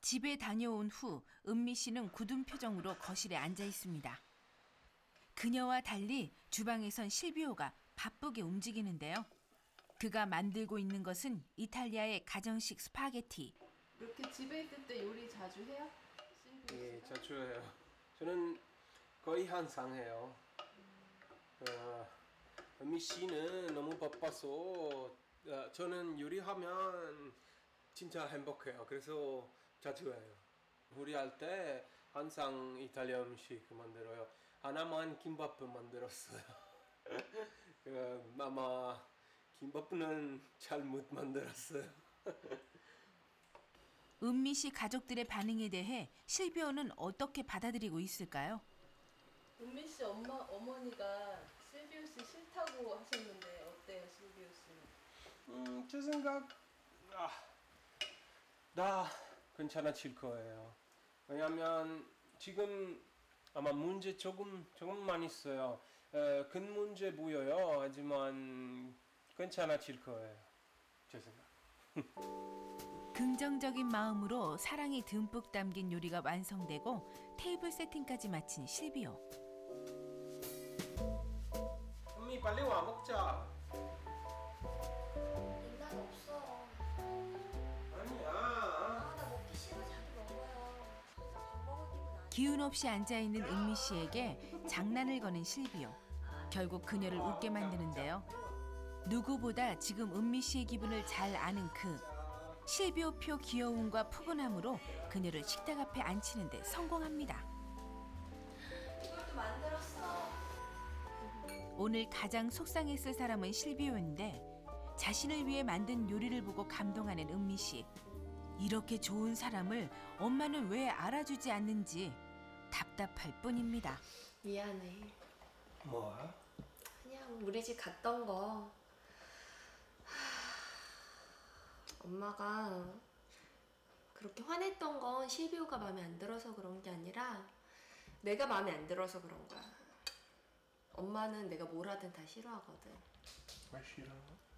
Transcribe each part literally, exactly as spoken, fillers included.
집에 다녀온 후 은미 씨는 굳은 표정으로 거실에 앉아 있습니다. 그녀와 달리 주방에선 실비오가 바쁘게 움직이는데요. 그가 만들고 있는 것은 이탈리아의 가정식 스파게티. 이렇게 집에 있을 때 요리 자주 해요? 예, 자주 해요. 저는 거의 항상 해요. 어, 은미 씨는 너무 바빠서 어, 저는 요리하면 진짜 행복해요. 그래서 자주 해요. 요리할 때 항상 이탈리아 음식 만들어요. 하나만 김밥을 만들었어요. 그, 아마 김밥은 잘 못 만들었어요. 은미 씨 가족들의 반응에 대해 실비오는 어떻게 받아들이고 있을까요? 은미 씨 엄마, 어머니가 실비오 씨 싫다고 하셨는데 어때요, 실비오 씨는? 음, 제 생각 아, 나 괜찮아질 거예요. 왜냐면 지금 아마 문제 조금 조금만 있어요. 에, 큰 문제 보여요. 하지만 괜찮아질 거예요. 제 생각. 긍정적인 마음으로 사랑이 듬뿍 담긴 요리가 완성되고 테이블 세팅까지 마친 실비오. 언니 빨리 와 먹자. 인간 없어. 아니야. 아, 나 먹기 싫어. 자꾸 먹어요. 밥 먹을 기분 아니야. 기운 없이 앉아있는 은미 씨에게 장난을 거는 실비오. 결국 그녀를 웃게 만드는데요. 누구보다 지금 은미 씨의 기분을 잘 아는 그 실비오표 귀여움과 푸근함으로 그녀를 식탁 앞에 앉히는 데 성공합니다. 이걸 또 만들었어. 오늘 가장 속상했을 사람은 실비오인데 자신을 위해 만든 요리를 보고 감동하는 은미 씨. 이렇게 좋은 사람을 엄마는 왜 알아주지 않는지 답답할 뿐입니다. 미안해. 뭐야? 그냥 우리 집 갔던 거. 하... 엄마가 그렇게 화냈던 건 실비오가 마음에 안 들어서 그런 게 아니라 내가 마음에 안 들어서 그런 거야. 엄마는 내가 뭘 하든 다 싫어하거든. 왜 싫어?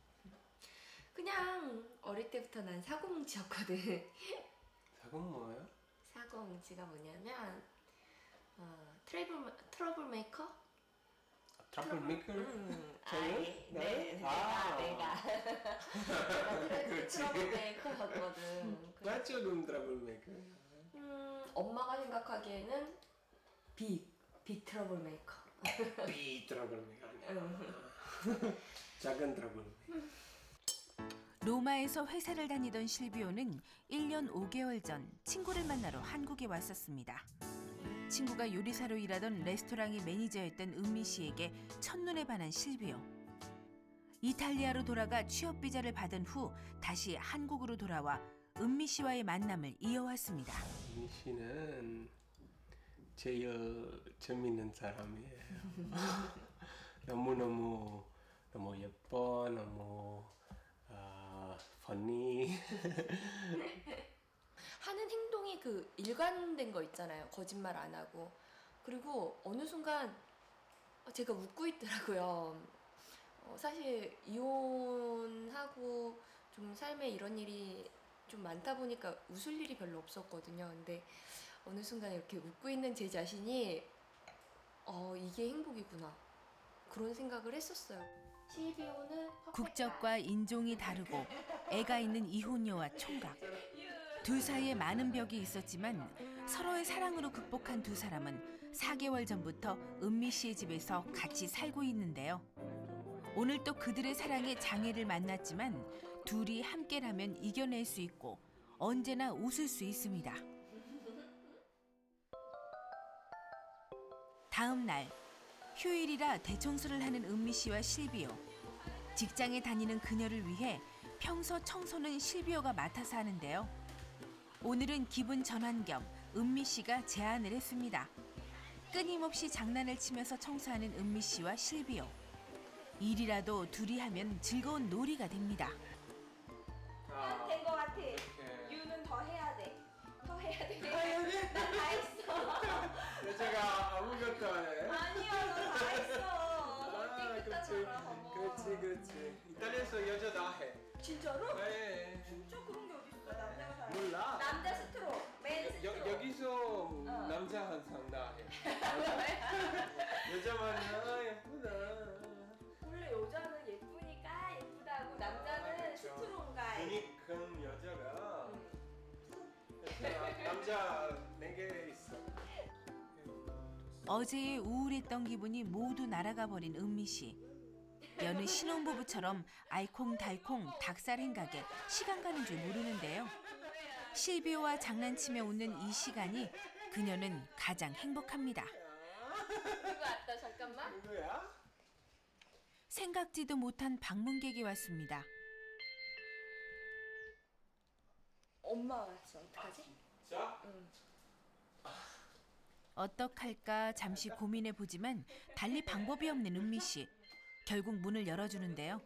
그냥 어릴 때부터 난 사고뭉치였거든. 사건 뭐예요? 사고뭉치가 뭐냐면 어, 트러블, 트러블 메이커? 트러블 메이커? 음, 저요? 아이, 네, 내가, 아. 내가. 내가 그렇지. 트러블 메이커였거든. 나 지금 트러블 메이커. 음, 엄마가 생각하기에는 빅, 빅 트러블 메이커. 비 트러블 메이커 아니야. 작은 트러블 메이커. 로마에서 회사를 다니던 실비오는 일 년 오 개월 전 친구를 만나러 한국에 왔었습니다. 친구가 요리사로 일하던 레스토랑의 매니저였던 은미 씨에게 첫눈에 반한 실비오. 이탈리아로 돌아가 취업 비자를 받은 후 다시 한국으로 돌아와 은미 씨와의 만남을 이어왔습니다. 은미 씨는 제일 재밌는 사람이에요. 너무너무 너무 예뻐, 너무 아, funny. 하는 행동이 그 일관된 거 있잖아요. 거짓말 안 하고. 그리고 어느 순간 제가 웃고 있더라고요. 어, 사실 이혼하고 좀 삶에 이런 일이 좀 많다 보니까 웃을 일이 별로 없었거든요. 근데 어느 순간 이렇게 웃고 있는 제 자신이 어, 이게 행복이구나. 그런 생각을 했었어요. 실비오는 국적과 인종이 다르고 애가 있는 이혼녀와 총각. 둘 사이에 많은 벽이 있었지만 서로의 사랑으로 극복한 두 사람은 사 개월 전부터 은미 씨의 집에서 같이 살고 있는데요. 오늘 또 그들의 사랑에 장애를 만났지만 둘이 함께라면 이겨낼 수 있고 언제나 웃을 수 있습니다. 다음 날 휴일이라 대청소를 하는 은미 씨와 실비오. 직장에 다니는 그녀를 위해 평소 청소는 실비오가 맡아서 하는데요. 오늘은 기분 전환 겸 은미 씨가 제안을 했습니다. 끊임없이 장난을 치면서 청소하는 은미 씨와 실비오. 일이라도 둘이 하면 즐거운 놀이가 됩니다. 된 거 같아. 이렇게. 유는 더 해야 돼. 더 해야 돼. 나 다 했어. 여자가 아무것도 안 해. 아니야, 너 다 했어. 아, 그렇지, 그렇지, 그렇지. 이탈리아에서 여자 다 해. 진짜로? 네. 진짜 그런 게 어딨어? 몰라. 남자 스트로, 맨 여, 스트로. 여기서 남자 항상 나 해. 여자만 아 예쁘다. 원래 여자는 예쁘니까 예쁘다고 남자는 아, 그렇죠. 스트롱가. 눈이 큰 여자가 나- 남자 네 개 있어. 어제의 우울했던 기분이 모두 날아가 버린 은미 씨. 여느 신혼부부처럼 알콩달콩 닭살 행각에 시간 가는 줄 모르는데요. 실비오와 장난치며 웃는 이 시간이 그녀는 가장 행복합니다. 누구 왔다 잠깐만. 누구야? 생각지도 못한 방문객이 왔습니다. 엄마 왔어. 어떡하지? 자. 어떡할까 잠시 고민해 보지만 달리 방법이 없는 은미 씨. 결국 문을 열어주는데요.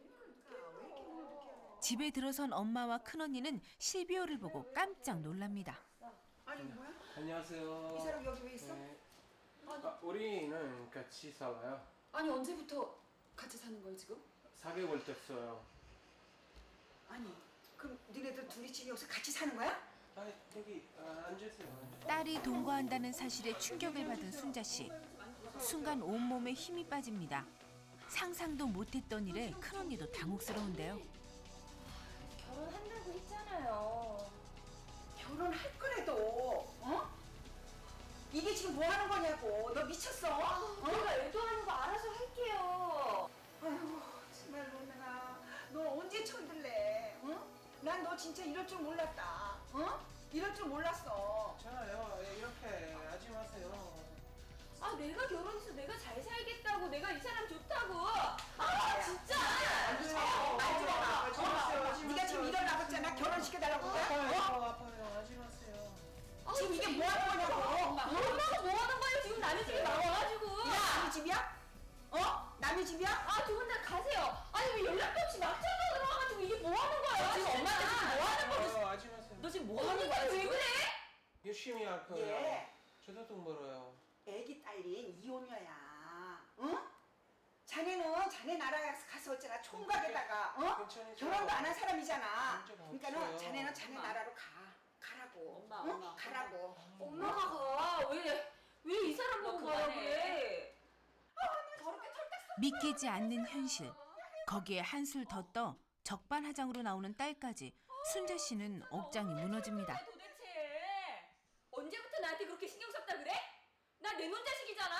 집에 들어선 엄마와 큰언니는 실비오를 보고 깜짝 놀랍니다. 아니 뭐야? 안녕하세요. 이 사람 여기 왜 있어? 네. 아, 우리는 같이 살아요. 아니 언제부터 같이 사는 거예요 지금? 사 개월 됐어요. 아니 그럼 니네들 둘이 지금 여기서 같이 사는 거야? 아, 여기 아, 앉으세요. 딸이 동거한다는 사실에 충격을 받은 순자 씨. 순간 온몸에 힘이 빠집니다. 상상도 못했던 일에 큰언니도 당혹스러운데요. 결혼한다고 했잖아요. 결혼할 거래도 어? 이게 지금 뭐 하는 거냐고. 너 미쳤어? 어? 내가 애도하는 거 알아서 할게요. 아이고 정말로 내가 너 언제 철들래? 어? 난 너 진짜 이럴 줄 몰랐다. 어? 이럴 줄 몰랐어. 괜찮아요. 이렇게 하지 마세요. 아 내가 결혼해서 내가 잘 살겠다고 내가 이 사람 좋다고. 아 진짜. 알지 마. 어? 네가 지금 이런 나갔잖아. 결혼시켜달라고 그래? 아파요, 어? 아파요. 하지 마세요. 지금 이게 뭐 하는 거냐고. 엄마가 뭐 하는 거예요? 지금 남의 집에 나와가지고. 이거 남의 집이야? 어? 남의 집이야? 아 두 분 다 가세요. 아니 왜 연락도 없이 막차가 들어와가지고 이게 뭐 하는 거야? 지금 엄마한테 지금 뭐 하는 거야? 아파요, 하지 마세요. 너 지금 뭐 하는 언니가 거야? 왜 그래? 열심히 할 거예요. 예. 저도 돈 벌어요. 애기 딸린 이혼녀야. 응? 자네는 자네 나라에 가서 어쩌나 총각에다가 어? 괜찮아요. 결혼도 안 한 사람이잖아. 문제가 그러니까는 없어요. 자네는 자네 엄마. 나라로 가. 가라고. 엄마, 응? 엄마. 가라고. 엄마가 가. 왜? 왜 이 사람 너 보고 가라 그만해. 그래? 저렇게 털딱 믿기지 않는 현실. 거기에 한술 더 떠 적반하장으로 나오는 딸까지 순자 씨는 억장이 무너집니다. 도대체 언제부터 나한테 그렇게 신경 썼다 그래? 나 내 눈 자식이잖아.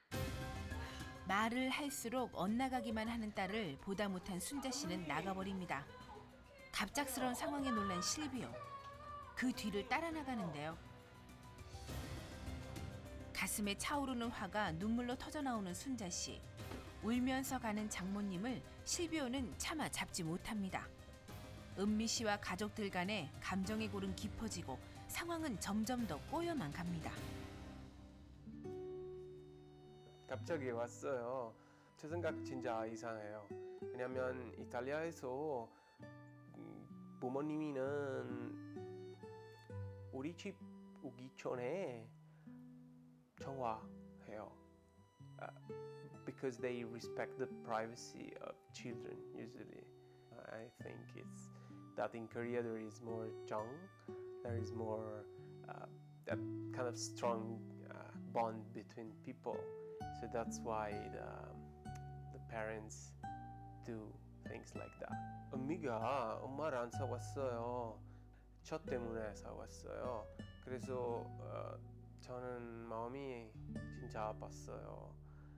말을 할수록 엇나가기만 하는 딸을 보다 못한 순자 씨는 나가버립니다. 갑작스러운 상황에 놀란 실비오. 그 뒤를 따라 나가는데요. 가슴에 차오르는 화가 눈물로 터져나오는 순자 씨. 울면서 가는 장모님을 실비오는 차마 잡지 못합니다. 은미 씨와 가족들 간의 감정의 골은 깊어지고 상황은 점점 더 꼬여만 갑니다. 갑자기 왔어요. 제 생각 진짜 이상해요. 왜냐면 이탈리아에서 음, 부모님이는 우리 집 오기 전에 전화해요. Uh, because they respect the privacy of children usually. I think it's that in Korea there is more young, there is more uh, a kind of strong uh, bond between people. So that's why the, the parents do things like that. 은미가 엄마를 안 사왔어요. 저 때문에 사왔어요. 그래서 어, 저는 마음이 진짜 아팠어요.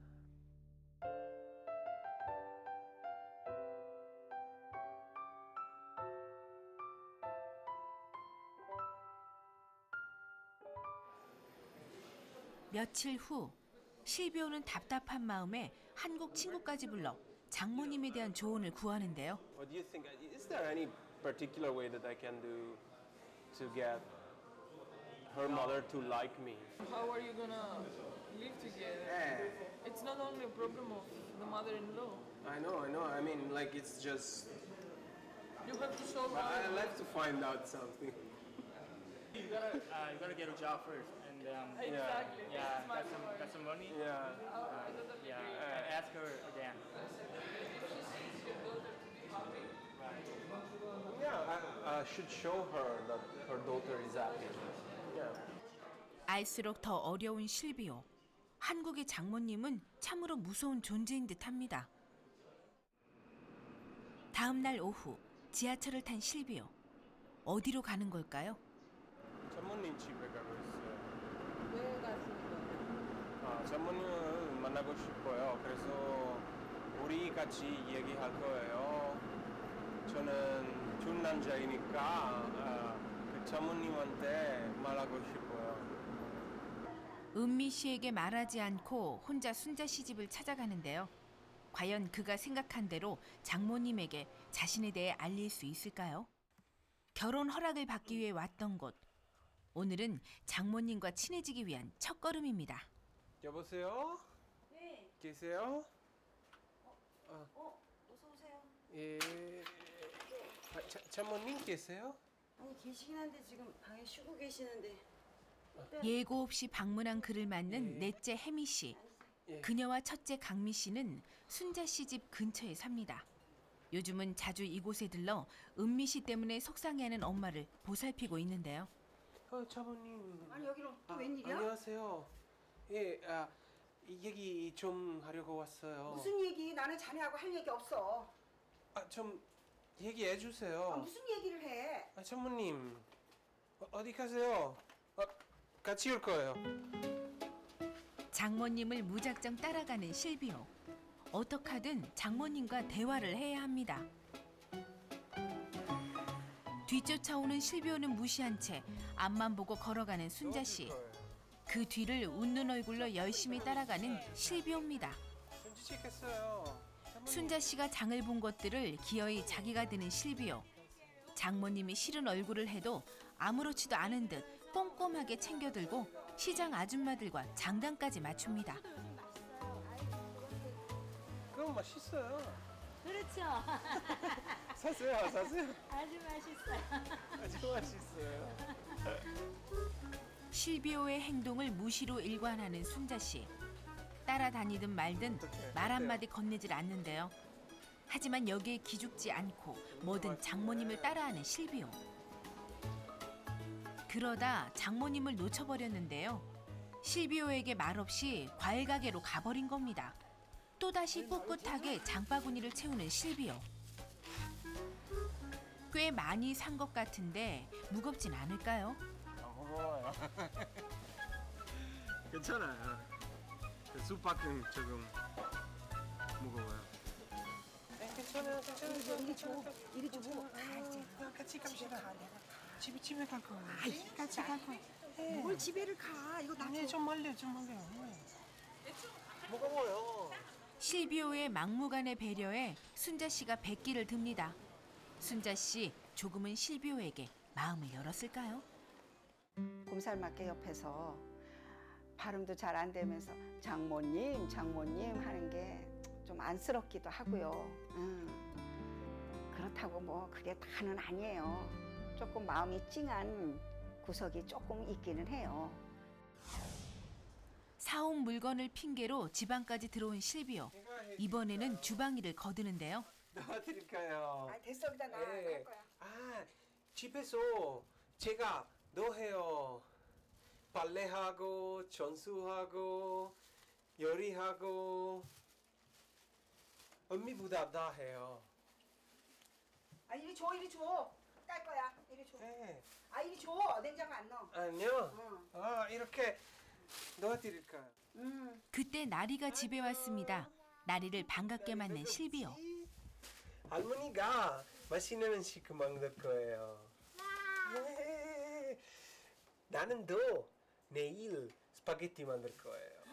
며칠 후 실비오는 답답한 마음에 한국 친구까지 불러 장모님에 대한 조언을 구하는데요. What do you think? Is there any particular way that I can do to get her mother to like me? How are you gonna live together? It's not only a problem of the mother-in-law. I know, I know. I mean, like it's just. You have to solve I like to find out something. You gotta, uh, you gotta get a job first, and um, Exactly. yeah, This is my got some, point. got some money. Yeah. Uh, yeah, and ask her again. Yeah, I, I should show her that her daughter is happy. Yeah. 알수록 더 어려운 실비오. 한국의 장모님은 참으로 무서운 존재인 듯합니다. 다음 날 오후 지하철을 탄 실비오. 어디로 가는 걸까요? 장모님 집에 가고 있어요. 왜 가시는 거예요? 아, 장모님을 만나고 싶어요. 그래서 우리 같이 얘기할 거예요. 저는 준 남자이니까 아, 그 장모님한테 말하고 싶어요. 은미 씨에게 말하지 않고 혼자 순자 씨 집을 찾아가는데요. 과연 그가 생각한 대로 장모님에게 자신에 대해 알릴 수 있을까요? 결혼 허락을 받기 위해 왔던 곳. 오늘은 장모님과 친해지기 위한 첫걸음입니다. 여보세요? 네. 계세요? 어, 어서 오세요. 예. 아, 자, 장모님 계세요? 아니 계시긴 한데 지금 방에 쉬고 계시는데. 예고 없이 방문한 그를 맞는 넷째 혜미 씨. 예. 그녀와 첫째 강미 씨는 순자 씨 집 근처에 삽니다. 요즘은 자주 이곳에 들러 은미 씨 때문에 속상해하는 엄마를 보살피고 있는데요. 어, 장모님. 아니 여기로 또 아, 웬일이야? 안녕하세요. 예, 아, 이 얘기 좀 하려고 왔어요. 무슨 얘기? 나는 자네하고 할 얘기 없어. 아, 좀 얘기해 주세요. 아, 무슨 얘기를 해? 아, 장모님. 어, 어디 가세요? 아, 같이 올 거예요. 장모님을 무작정 따라가는 실비오. 어떡하든 장모님과 대화를 해야 합니다. 뒤쫓아오는 실비오는 무시한 채 앞만 보고 걸어가는 순자 씨. 그 뒤를 웃는 얼굴로 열심히 따라가는 실비오입니다. 손짓했어요. 순자 씨가 장을 본 것들을 기어이 자기가 드는 실비오. 장모님이 싫은 얼굴을 해도 아무렇지도 않은 듯 꼼꼼하게 챙겨들고 시장 아줌마들과 장단까지 맞춥니다. 그럼 맛있어요. 그렇죠. 사세요, 사세요. 아주 맛있어요. 아주 맛있어요. 실비오의 행동을 무시로 일관하는 순자 씨. 따라다니든 말든 말 한마디 건네질 않는데요. 하지만 여기에 기죽지 않고 뭐든 장모님을 따라하는 실비오. 그러다 장모님을 놓쳐버렸는데요. 실비오에게 말없이 과일 가게로 가버린 겁니다. 또다시 꿋꿋하게 장바구니를 채우는 실비오. 꽤 많이 산 것 같은데 무겁진 않을까요? 무거워요. 괜찮아요. 수박은 조금 무거워요. 괜찮아요, 괜찮아요. 이리 줘. 이리 줘. 같이 갑시다. 집에 집에 갈 거예요. 아이, 같이 갈 거야. 뭘 집에를 가? 이거 나 아니 좀 멀려, 좀 멀려. 무거워요. 실비오의 막무가내 배려에 순자 씨가 백기를 듭니다. 순자 씨 조금은 실비오에게 마음을 열었을까요? 곰살맞게 옆에서 발음도 잘 안 되면서 장모님, 장모님 하는 게 좀 안쓰럽기도 하고요. 음, 그렇다고 뭐 그게 다는 아니에요. 조금 마음이 찡한 구석이 조금 있기는 해요. 사온 물건을 핑계로 지방까지 들어온 실비오. 이번에는 주방일을 거두는데요. 도와드릴까요? 아 됐어, 여기다 놔. 네. 갈 거야. 아, 집에서 제가 너 해요. 빨래하고, 전수하고, 요리하고, 언니보다 다 해요. 아 이리 줘, 이리 줘. 깔 거야. 이리 줘. 네. 아 이리 줘. 냉장고 안 넣어. 아니요. 응. 아, 이렇게 도와드릴까요? 음. 그때 나리가 집에 왔습니다. 나리를 반갑게 맞는 실비오. 할머니가 맛있는 음식 만들 거예요. 네. 나는 또 내일 스파게티 만들 거예요.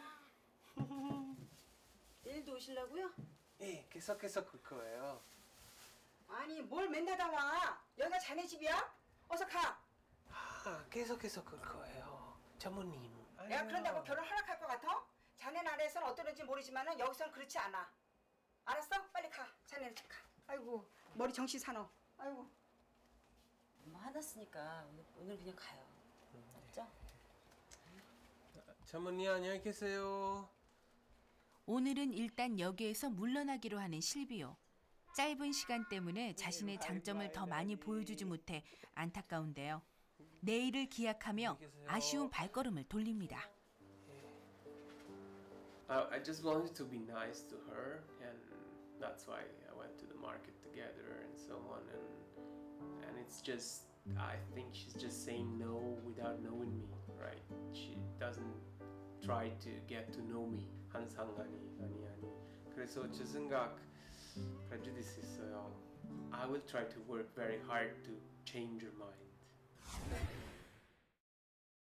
내일도 오시려고요? 예, 계속해서 그 거예요. 아니 뭘 맨날 다 와? 여기가 자네 집이야? 어서 가. 아, 계속해서 그 거예요. 장모님. 내가 그런다고 결혼 허락할 것 같아? 자네 나라에서는 어떠는지 모르지만은 여기서는 그렇지 않아. 알았어? 빨리 가. 자네는 가. 아이고 머리 정신 사노. 아이고. 엄마 화났으니까 오늘, 오늘 그냥 가요. 알았죠? 장모님 안녕히 계세요. 오늘은 일단 여기에서 물러나기로 하는 실비오. 짧은 시간 때문에 자신의 장점을 더 많이 보여주지 못해 안타까운데요. 내일을 기약하며 아쉬운 발걸음을 돌립니다. I, I just wanted to be nice to her, and that's why I went to the market together and so on. And and it's just, I think she's just saying no without knowing me, right? She doesn't try to get to know me. 항상 아니 아니 아니. 그래서 제 생각 prejudice 있어요. I will try to work very hard to change her mind.